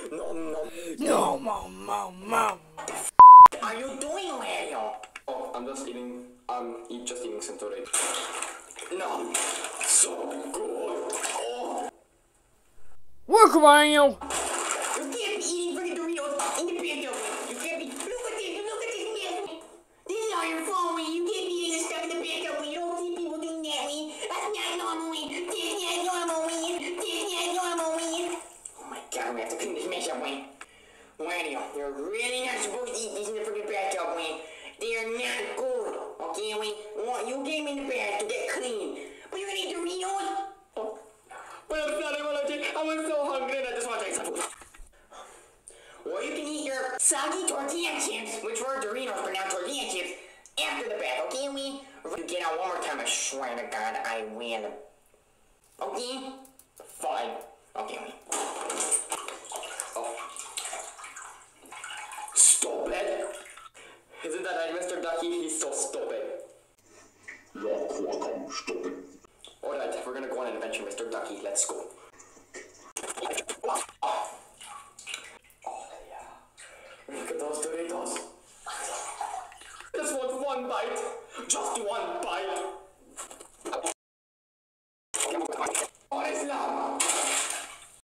No, no. No, mom. Are you doing, Wario? Oh, I'm just eating. Just eating some today. No, so good. Oh. Work, Wario. You can't be eating freaking Doritos in the pantry. You can't be. Look at this man. This is all your fault, man. You can't be eating this stuff in the pantry. You don't see people doing that, man. That's not normal, man. That's not normal, man. That's not normal, man. Oh my God, we have to clean this mess up, man. Wario, you're really not supposed to eat these in the freaking bathtub, man. They are not good, okay, man? You gave me the bath to get clean, but you're gonna eat Doritos? Oh. But I'm sorry, I was so hungry and I just want to try some food. Or you can eat your soggy tortilla chips, which were Doritos, but now tortilla chips, after the bath, okay, me? If you get out one more time, I swear to God, I win. Okay? Fine. Okay, me. Stupid! Isn't that right, Mr. Ducky? He's so stupid. Ja, Quackam, stupid. Alright, we're gonna go on an adventure, Mr. Ducky. Let's go. Oh, yeah. Look at those Doritos. Just want one bite. Just one bite.